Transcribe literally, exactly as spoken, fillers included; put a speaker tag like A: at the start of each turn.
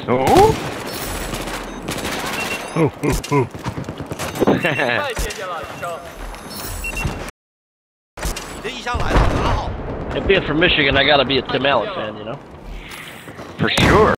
A: 哦，哦哦哦，
B: 太谢谢了，医生。
C: 你的异乡来了，拿好。
D: And being from Michigan, I gotta be a Tim Allen fan, you know?
A: for sure.